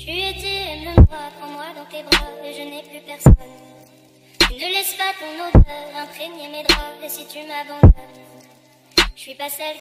Tu étais, aime-moi, prends-moi dans tes bras, et je n'ai plus personne. Tu ne laisses pas ton odeur imprégner mes draps, et si tu m'abandonnes, je suis pas celle